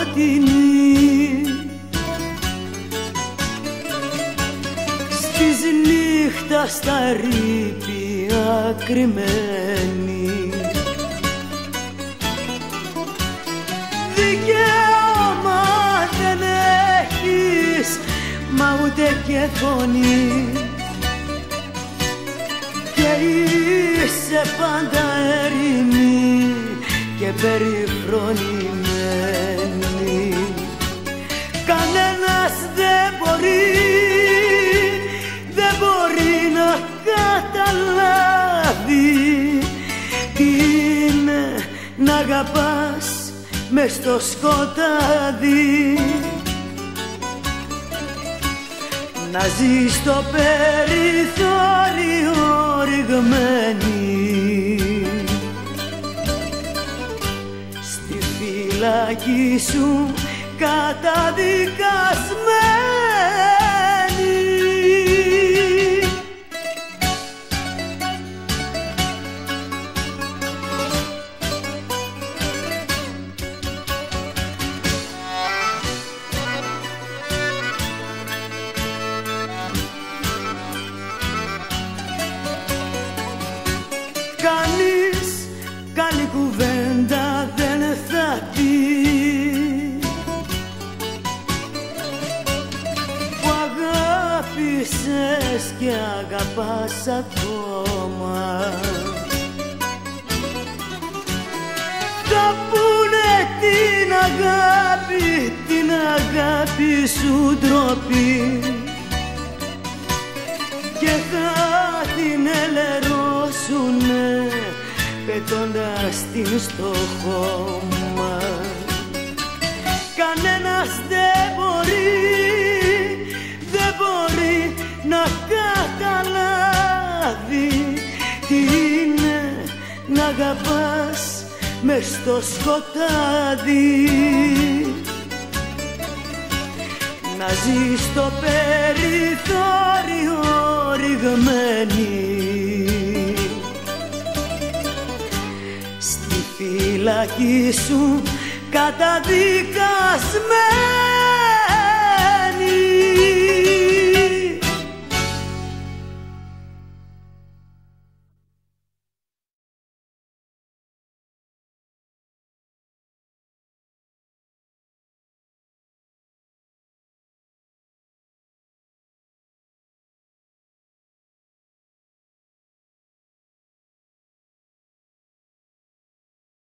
σκοτεινή, στις νύχτα στα ερείπια κρυμμένη. Δικαίωμα δεν έχεις, μα ούτε και φωνή, και είσαι πάντα έρημη και περιφρονημένη. Κανένας δεν μπορεί να καταλάβει τι είναι να αγαπάς μες στο σκοτάδι, να ζεις στο περιθώριο ρηγμένη, στη φυλακή σου καταδικασμένη. Κανείς καλή κουβέντα δεν θα πει, που αγάπησες και αγαπάς ακόμα. Θα πούνε την αγάπη σου ντροπή, και θα την ελερώσουνε πετώντας την στο χώμα. Κανένας δεν μπορεί να καταλάβει τι είναι να αγαπάς μες στο σκοτάδι, να ζεις στο περιθώριο ρηγμένη, στη φυλακή σου καταδικασμένη.